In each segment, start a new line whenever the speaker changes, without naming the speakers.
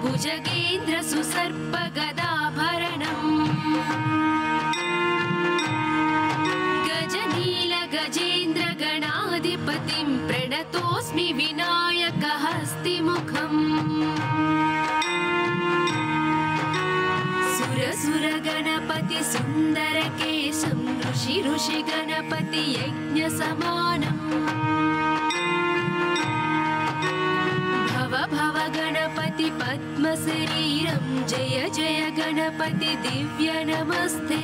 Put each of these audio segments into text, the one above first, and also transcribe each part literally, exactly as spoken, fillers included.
भुजगेन्द्र सुसर्प गदाभरणम् गजनील गजेन्द्र गणाधिपतिं प्रणतोऽस्मि विनायक हस्तिमुखम् सुर सुर गणपति सुंदर केशं ऋषि ऋषि गणपति यज्ञ समानम् भव भव गणपति पद्म शरीरं जय जय गणपति दिव्य नमस्ते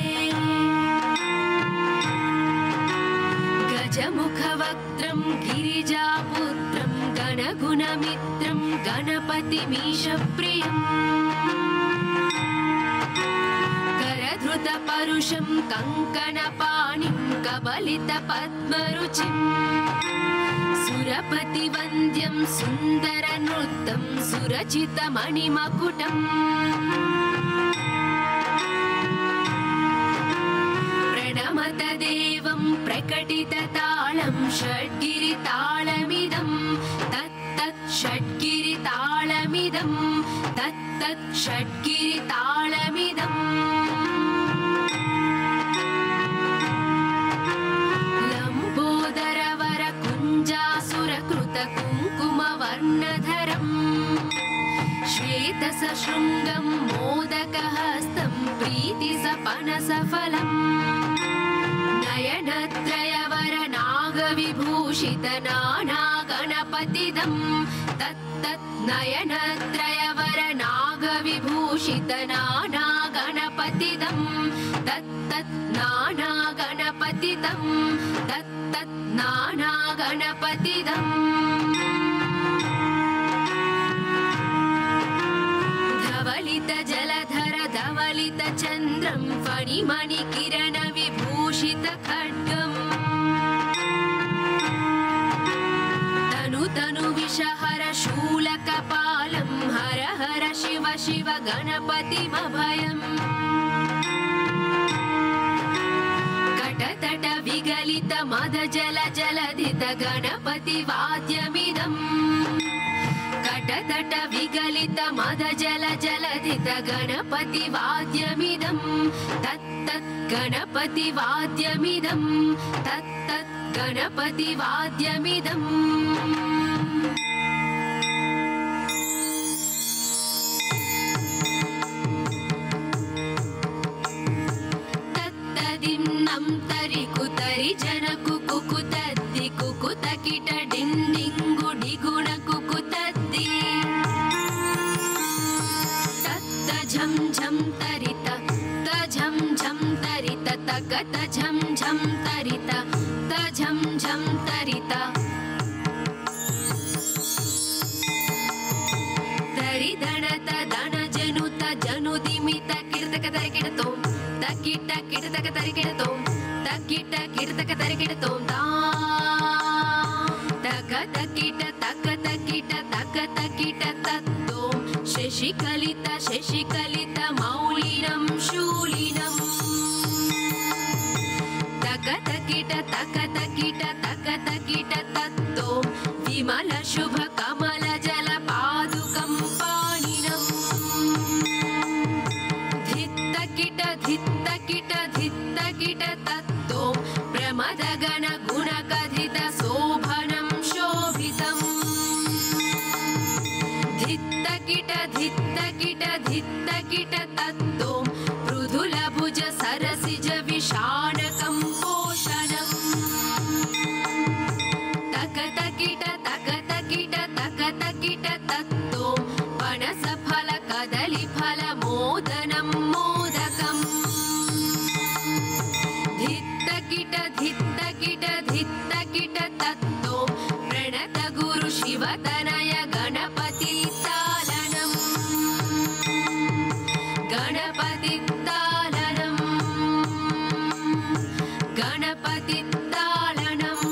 गजमुख वक्त्रं गिरिजापुत्रं गणगुणमित्रं गणपतिमीशप्रियम् करधृत परुषं कंकणपाणिं कबलित पद्मरुचिं सुरपति वन्द्यं सुंदर नृत्तं सुरचित मणिमकुटम् प्रणमत देवं प्रकटित तालं षड्गिरितालमिदं तत्तत् षड्गिरितालमिदं तत्तत् षड्गिरितालमिदम् लम्बोदरवर कुञ्जासुरकृत कुङ्कुमवर्णधरम् श्वेतसशृङ्गं मोदकहस्तं प्रीतिसपनसफलम् नयनत्रयवर नागविभूषित नानागणपतिदं तत्तत् नयनत्रयवर नागविभूषित नानागणपतिदं तत्तत् नानागणपतिदं तत्तत् नानागणपतिदम् धवलित जलधर धवलित चन्द्रं फणिमणि किरण विभूषित खड्गम् तनु तनु विषहर शूलकपालं हर हर शिव शिव गणपतिमभयम् कटतट विगलित मद जल जलधित गणपति वाद्यमिदम् कटतट विगलित मद जल जलधित गणपति वाद्यमिदं तत्तत् गणपति वाद्यमिदं तत्तत् गणपति वाद्यमिदम् तत्तदिन्नं तरि कुतरि जन कुकुतद्दि कुकुत किट डिन्डिंगु डिगुण कुकुतद्दि तत्त झं झं तरित त झं झं तरित तगत झं झं तरित त झं झं तरित तरि दणत दण जनुत जनुदिमित कीर्तक तरिकिडतों तकिट किडतक तरिकिडतों तकिट किडतक तरिकिडतों ता तगत किट तगत किट तगत किट तत्तों शशिकलित शशिकलित मौलिनं शूलिनं तगत किट तगत किट तगत किट तत्तों विमल शुभ कमल जल पादुकं पाणिनं धित्त किट धित्त किट धित्त किट तत्तों प्रमद गण गुण कथित शोभनं शोभितम् धित्त किट धित्त किट धित्त किट तत्तों मृदुल भुज सरसिज विषाणकं पोषणम् तकत किट तकत किट तकत किट तत्तों पनस फल कदली फल मोदनं मोदकम् धित्त किट धित्त किट धित्त किट तत्तों प्रणत गुरु शिव तनय गणपति तालनम् गणपति तालनम् गणपति तालनम्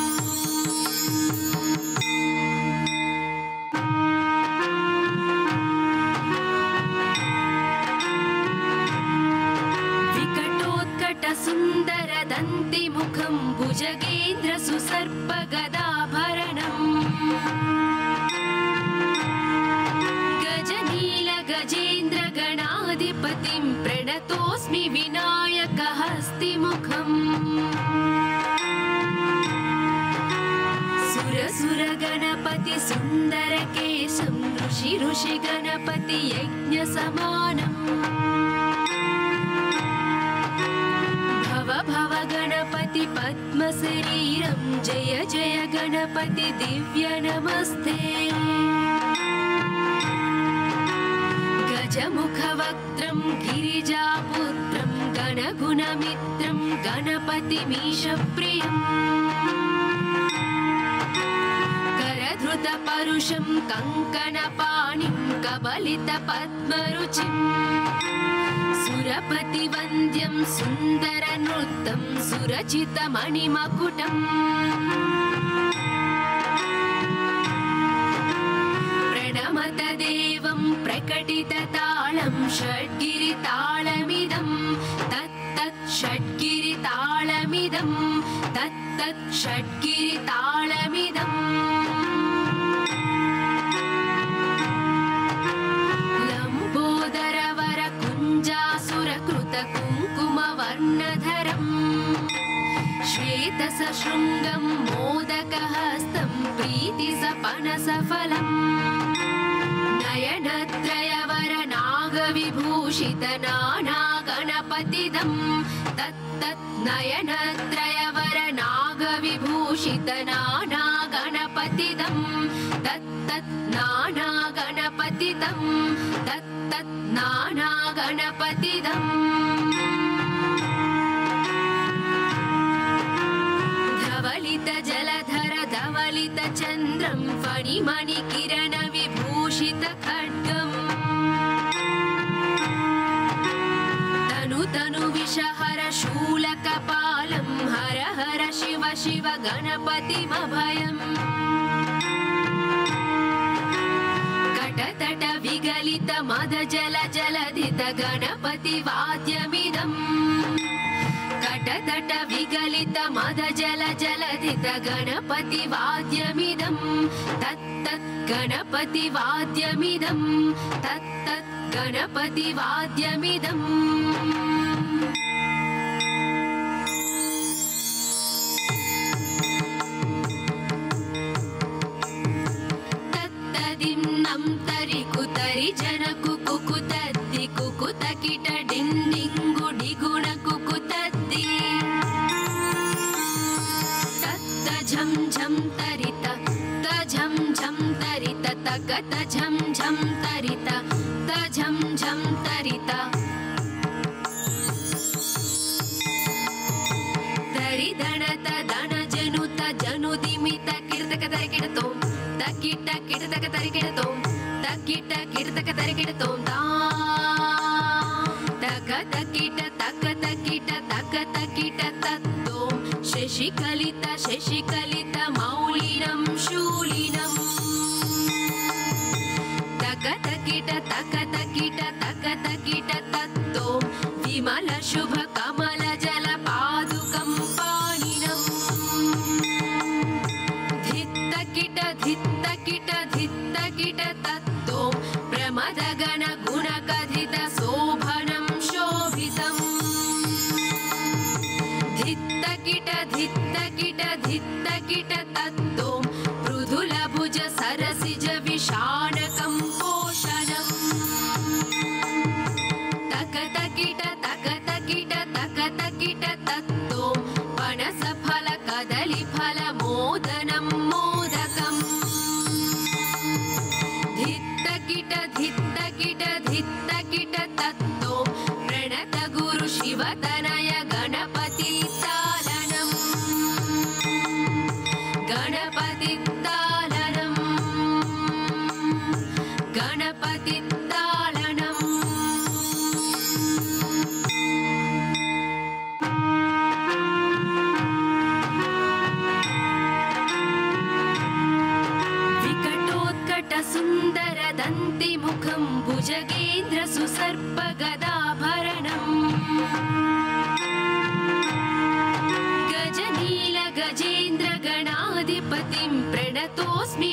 विकटोत्कट सुंदर दंति मुखं भुजगेन्द्र सुसर्प गदाभरणम् गजनील प्रणतोऽस्मि विनायकहस्तिमुखम् सुरसुरगणपति सुन्दरकेशं ऋषि ऋषि गणपति यज्ञसमानम् भव भव गणपति पद्मशरीरं जय जय गणपति दिव्य नमस्ते गजमुखवक्त्रं गिरिजापुत्रं गणगुणमित्रं गणपतिमीशप्रियम् करधृतपरुषं कङ्कणपाणिं कबलितपद्मरुचिम् सुरपतिवन्द्यं सुन्दरनृत्तं सुरचितमणिमकुटम् प्रणमत देवं प्रकटिततालं षड्गिरितालमिदं तत्तत् षड्गिरितालमिदं तत्तत् षड्गिरितालमिदम् कुङ्कुमवर्णधरम् श्वेतसशृङ्गं मोदकहस्तं प्रीतिसपनसफलम् नयनत्रयवरनागविभूषितनानागणपतिदं तत्तत् नयनत्रयवरनागविभूषितनानागणपतिदं तत्तत् नानागणपतिदं तत्तत् नानागणपतिदम् धवलित जलधर धवलित चन्द्रं फणिमणिकिरण विभूषित खड्गम् तनु तनु विषहर शूलकपालं हर हर शिव शिव गणपतिमभयम् कटतट विगलित मद जल जलधित गणपति वाद्यमिदम् कटतट विगलित मद जल जलधित गणपति वाद्यमिदं तत्तत् गणपति वाद्यमिदं तत्तत् गणपति वाद्यमिदम् तत्तदिन्नं तरि कुतरि जन कुकुतद्दि कुकुत किट डिन्डिङ्गु डिगुण कुकुतद्दि तत्त झं झं तरित त झं झं तरित तगत झं झं तरित त झं झं तरित तरि दणत दण जनुत जनुदिमित किर्तक तरिकिडतों तकिट किर्तक तरिकिडतों तकिट किर्तक तरिकिडतों ता तगत किट तगत किट तगत किट तत्तों शशिकलित शशिकलित मौलिनं शूलिनम् तगत किट तगत किट तगत किट तत्तों विमल शुभ कमल जल पादुकं पाणिनम् धित्त किट धित्त किट धित्त किट तत्तों प्रमद गण गुण कथित शोभनं शोभितम् धित्त किट धित्त किट धित्त किट तत्तों मृदुल भुज सरसिज विषाणकं पोषणम् तकत किट तकत किट तकत किट तत्तों पनस फल कदली फल मोदनं मोदकम् धित्त किट धित्त किट धित्त किट तत्तों प्रणत गुरु शिवतनय गणपति तालनम् गणपति तालनम् गणपति तालनम् विकटोत्कट सुन्दर दन्तिमुखं भुजगेन्द्र सुसर्प गदाभरणम् गजनील गजेन्द्र गणाधिपतिं प्रणतोऽस्मि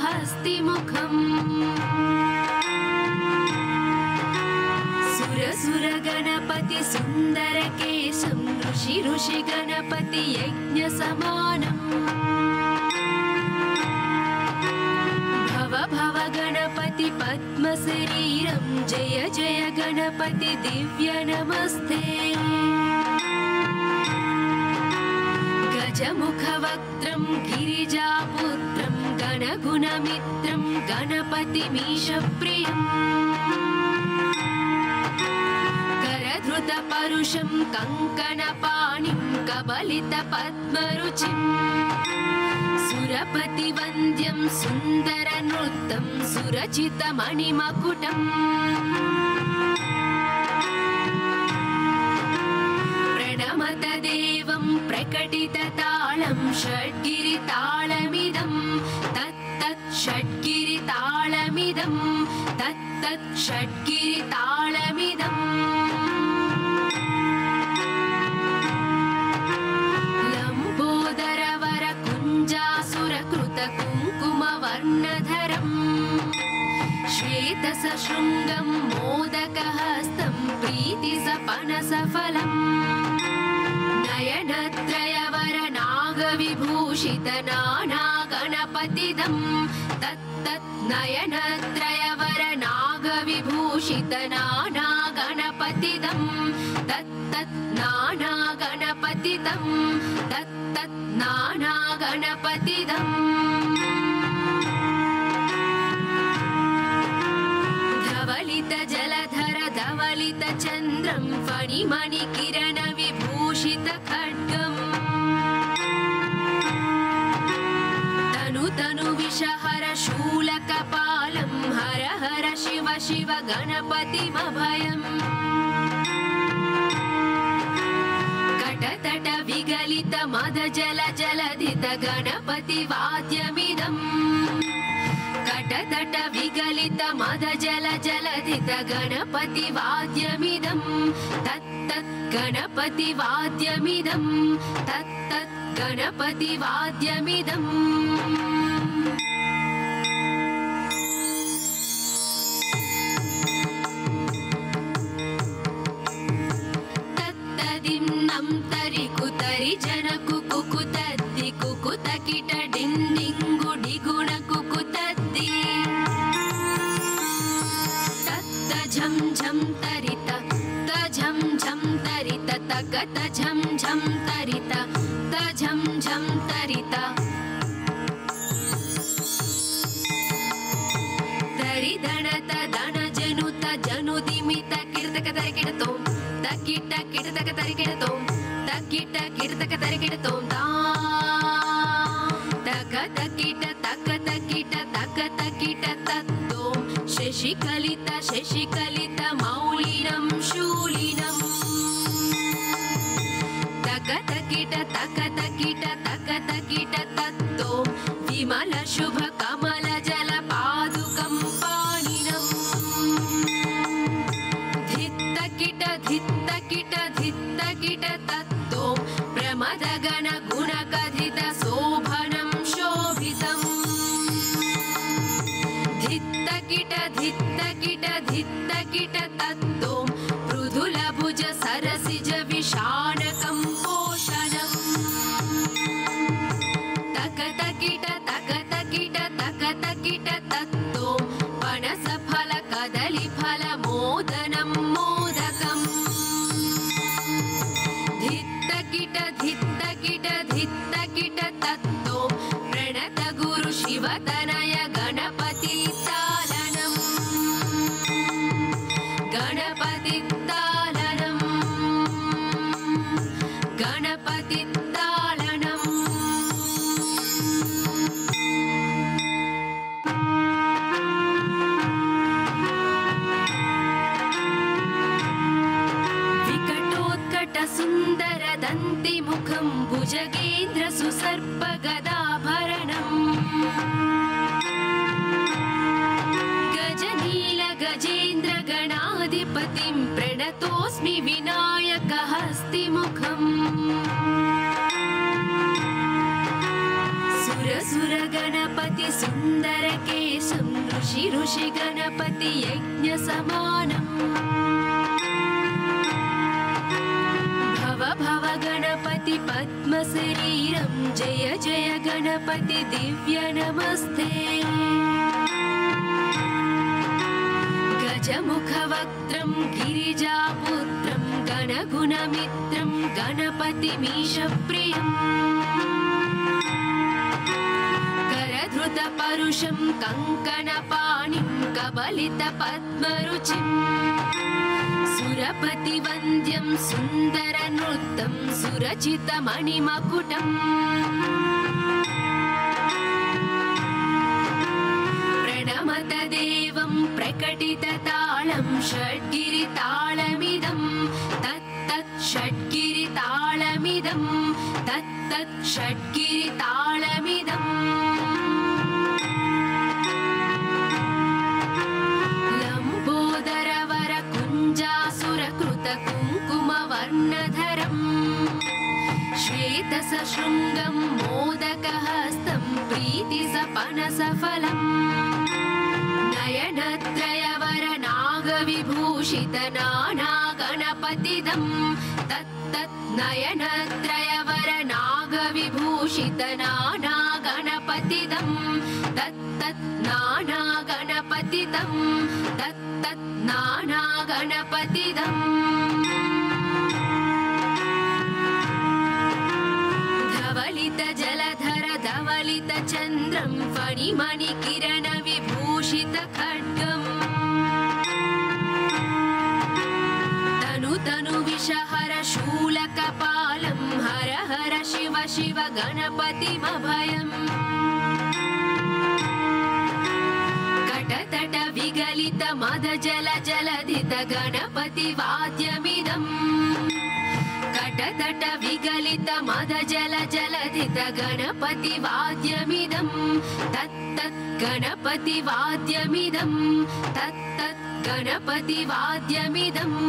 विनायकहस्तिमुखम् सुरसुर गणपति सुन्दरकेशं ऋषि ऋषि गणपति यज्ञसमानम् भव भव गणपति पद्मशरीरं जय जय गणपति दिव्य नमस्ते गजमुखवक्त्रं गिरिजापुत्रं गणगुणमित्रं गणपतिमीशप्रियम् करधृतपरुषं कङ्कणपाणिं कबलितपद्मरुचिं सुरपतिवन्द्यं सुन्दरनृत्तं सुरचितमणिमकुटम् प्रणमत देवं प्रकटिततालं षड्गिरितालमिदं तत्तत् षड्गिरितालमिदं तत्तत् षड्गिरितालमिदम् कुङ्कुमवर्णधरम् श्वेतसशृङ्गं मोदकहस्तं प्रीतिसपनसफलम् नयनत्रयवरनागविभूषितनानागणपतिदं तत्तत् नयनत्रयवरनागविभूषितनानागणपतिदं तत्तत् नानागणपतिदं तत्तत् नानागणपतिदम् धवलित जलधर धवलित चन्द्रं फणिमणिकिरण विभूषित खड्गम् तनु तनु विषहर शूलकपालं हर हर शिव शिव गणपतिमभयम् कटतट विगलित मद जल जलधित गणपति वाद्यमिदम् कटतट विगलित मद जल जलधित गणपति वाद्यमिदं तत्तत् गणपति वाद्यमिदं तत्तत् गणपति वाद्यमिदम् तत्तदिन्नं तरि कुतरि जन कुकुतद्दि कुकुत किट डिन्डिङ्गु डिगुण कुकुतद्दि तत्त झं झं तरित त झं झं तरित तगत झं झं तरित त झं झं तरित तरि दणत दण जनुत जनुदिमित किर्तक तरिकिडतों तकिट किर्तक तरिकिडतों तकिट किर्तक तरिकिडतों ता तकत किट तकत किट तकत किट तत्तों शशिकलित शशिकलित मौलिनं शूलिनम् तकत किट तकत किट तकत किट तत्तों विमल शुभ कमल जल पादुकं पाणिनम् धित्त किट धित्त किट धित्त किट तत्तों प्रमद गण गुण कथित शोभनं शोभितम् धित्त किट धित्त किट धित्त किट तत्तों मृदुल भुज सरसिज विशानकं पोषणम् तकत किट तकत किट तकत किट तत्तों पनस फल कदली फल मोदनं मोदकम् धित्त किट धित्त किट धित्त किट तत्तों प्रणत गुरु शिवतनय गणपति तालनम् गणपति तालनम् गणपति तालनम् विकटोत्कट सुन्दर दन्तिमुखं भुजगेन्द्र सुसर्प गदाभरणम् गजनील गजेन्द्र गणाधिपतिं प्रणतोऽस्मि विनायक हस्तिमुखम् सुर सुर गणपति सुन्दरकेशं ऋषि ऋषि गणपति यज्ञसमानम् गणपति पद्मशरीरं जय जय गणपति दिव्य नमस्ते गजमुखवक्त्रं गिरिजापुत्रं गणगुणमित्रं गणपतिमीशप्रियम् करधृतपरुषं कङ्कणपाणिं कबलितपद्मरुचिम् सुरपतिवन्द्यं सुन्दरनृत्तं सुरचितमणिमकुटम् प्रणमतदेवं प्रकटिततालं षड्गिरितालमिदं तत्तत् षड्गिरितालमिदं तत्तत् षड्गिरितालमिदम् कुङ्कुमवर्णधरम् श्वेतसशृङ्गं मोदकहस्तं प्रीतिसपनसफलम् नयनत्रयवरनागविभूषितनानागणपतिदं तत्तत् नयनत्रयवरनागविभूषितनानागणपतिदं तत्तत् नानागणपतिदं तत्तत् नानागणपतिदम् धवलितजलधर धवलितचन्द्रं फणिमणिकिरणविभूषितखड्गम् तनु तनु विषहर शूलकपालं हर हर शिव शिव गणपतिमभयम् कटतट विगलित मद जल जलधित गणपतिवाद्यमिदम् कटतट विगलित मद जल जलधित गणपतिवाद्यमिदं तत्तत् गणपतिवाद्यमिदं तत्तत् गणपतिवाद्यमिदम्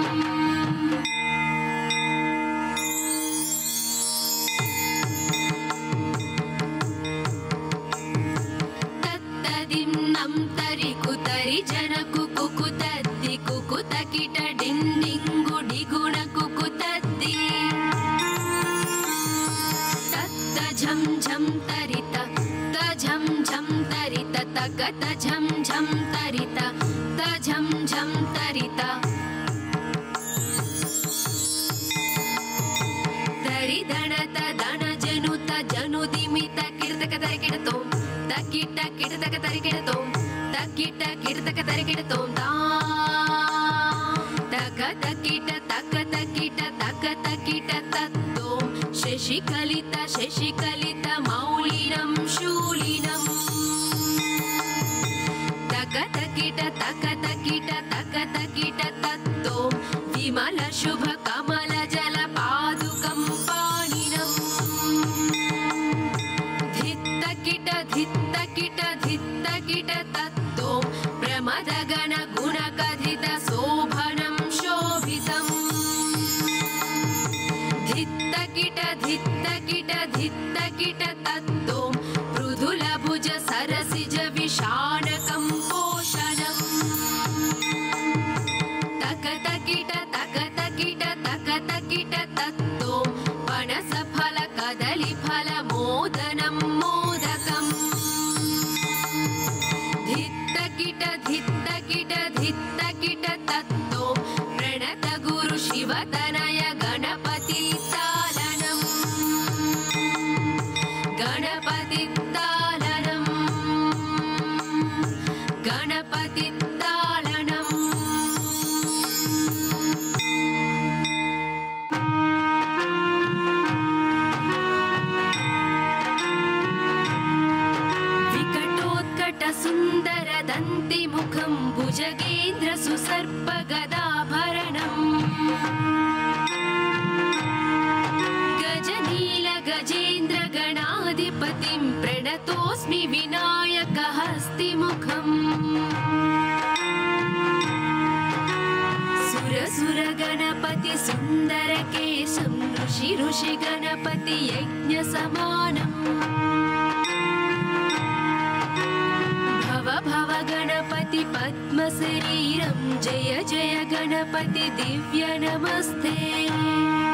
तत्तदिन्नं तरि कुतरि जन कुकुतद्दि कुकुतकिट डिन्डिङ्गु डिगुण कुकुतद्दि तत्त झं झं तरित त झं झं तरित तकत झं झं तरित त झं झं तरित तरि दणत दण जनुत जनुदिमित किर्तक तरिकिडतों तकिट किर्तक तरिकिडतों तकिट किर्तक तरिकिडतों ता तक तकिट तक तकिट तक तकिट तत्तों शशिकलित शशिकलित मौलिनं शूलिनम् तक तकिट तक तकिट तक तकिट तत्तों विमल शुभ कमल जल पादुकं पाणिनम् धित्तकिट धित्तकिट धित्तकिट तत्तों प्रमद गण गुण कथित शोभनं शोभितम् धित्तकिट धित्तकिट धित्तकिट तत्तों मृदुल भुज सरसिज विशानकं पोषणम् तक तकिट तक तकिट तक तकिट तत्तों पनस फल कदली फल मोदनं मोदकम् धित्तकिट धित्तकिट धित्तकिट तत्तों प्रणत गुरु शिवतनय गणपति तालनम् गणपति तालनम् गणपति तालनम् विकटोत्कट सुन्दर दन्तिमुखं भुजगेन्द्र सुसर्प गदाभरणम् गजनील गजेन्द्र गणाधिपतिं प्रणतोऽस्मि विनायक हस्तिमुखम् सुर सुर गणपति सुन्दर केशं ऋषि ऋषि गणपति यज्ञ समानम् भव भव गणपति पद्मशरीरं जय जय गणपति दिव्य नमस्ते।